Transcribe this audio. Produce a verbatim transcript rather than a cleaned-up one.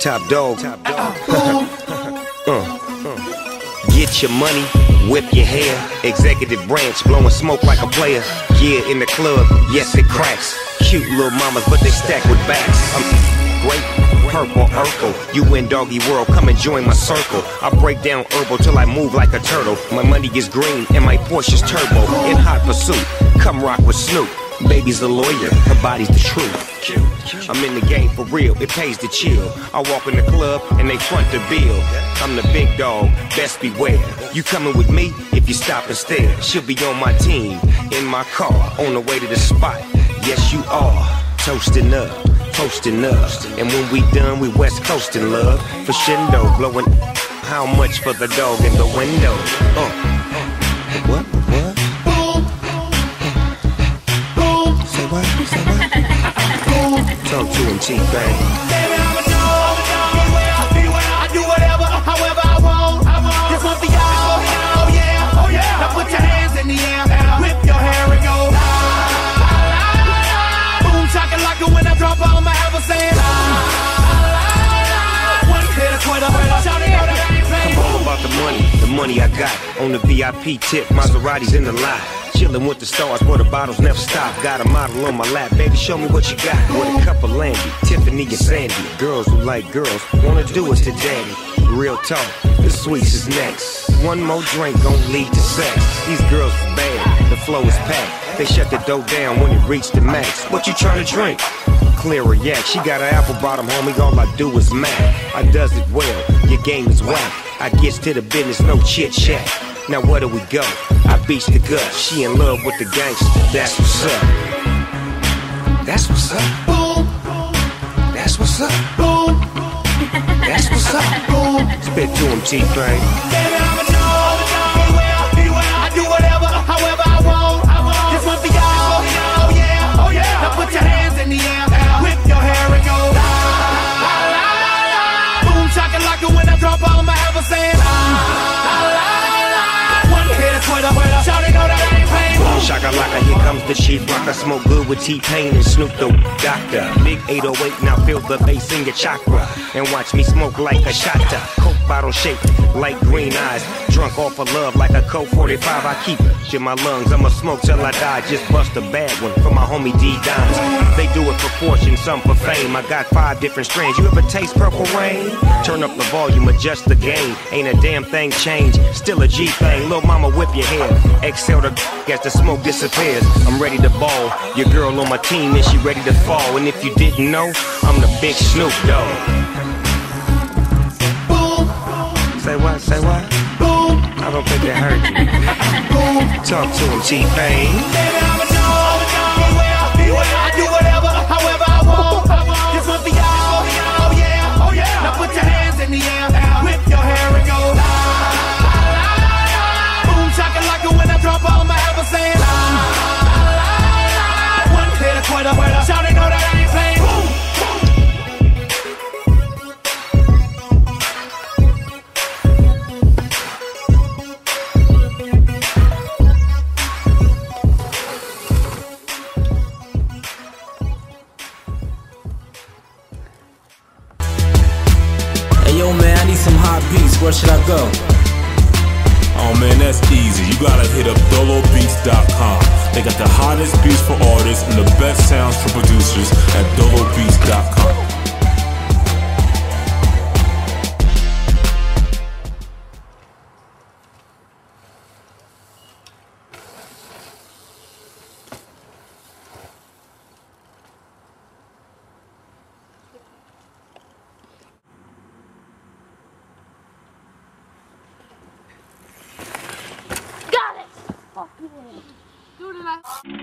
Top dog. Top dog. uh, uh. Get your money, whip your hair. Executive branch, blowing smoke like a player. Yeah, in the club, yes it cracks. Cute little mamas, but they stack with backs. I'm great, purple, Urkel. You in doggy world, come and join my circle. I break down herbal till I move like a turtle. My money is green and my Porsche's turbo. In hot pursuit, come rock with Snoop. Baby's a lawyer, her body's the truth. I'm in the game for real, it pays to chill. I walk in the club and they front the bill. I'm the big dog, best beware. You coming with me if you stop and stare. She'll be on my team, in my car, on the way to the spot. Yes you are, toasting up, posting up. And when we done, we west coasting, love. For shindo, blowing how much for the dog in the window. Uh, what, what? Talk to him, T-Bang. Baby, I'm a dog, I do whatever, however I want. This one for y'all, oh yeah, oh yeah. Now put your hands in the air, whip your hair and go. Boom, shakalaka when I drop on my ever saying. One hit a Twitter, shout it out, I'm all about the money, the money I got. On the V I P tip, Maserati's in the lot. Chillin' with the stars where the bottles never stop. Got a model on my lap, baby, show me what you got. With a cup of Landy, Tiffany and Sandy. Girls who like girls, wanna do it to daddy. Real talk, the sweets is next. One more drink gon' lead to sex. These girls is bad, the flow is packed. They shut the dough down when it reached the max. What you tryna drink? Clear a yak, she got an apple bottom, homie, all I do is mac. I does it well, your game is whack. I gets to the business, no chit chat. Now where do we go? I beats the gut. She in love with the gangster. That's what's up. That's what's up. Boom. That's what's up. Boom. That's what's up. Boom. Spit to him, T-Bang. Baby, I'm a dog, I do whatever, however I want. This one for y'all, oh yeah, oh yeah. Now put your hands in the air, whip your hair and go. Boom, shakalaka when I drop on my ever saying. Shawty know that I ain't playing. Shakalaka, here comes the chief rock. I smoke good with T-Pain and Snoop the doctor. Big eight oh eight, now feel the bass in your chakra. And watch me smoke like a shotta. Coke bottle shaped like green eyes. Drunk off of love like a Coke forty-five. I keep it in my lungs, I'ma smoke till I die. Just bust a bad one for my homie D-Dimes. They do it for fortune, some for fame. I got five different strands. You ever taste Purple Rain? Turn up the volume, adjust the gain. Ain't a damn thing changed, still a G-thing. Lil' mama whip your hair, exhale the as the smoke disappears. I'm ready to ball. Your girl on my team and she ready to fall. And if you didn't know, I'm the big Snoop Dogg. Boom. Say what? Say what? Boom. I don't think that hurt you. Boom. Talk to him, T-Pain. Baby, I'm a dog, I do whatever, however I want. This one for y'all, oh yeah, oh yeah. Now put your hands in the air, whip your hair and go. Boom, shakalaka when I drop on my ever saying. One hit a Twitter, shawty know that I ain't playing. Yo man, I need some hot beats, where should I go? Oh man, that's easy, you gotta hit up dolo beats dot com. They got the hottest beats for artists and the best sounds for producers at dolo beats dot com. Do it,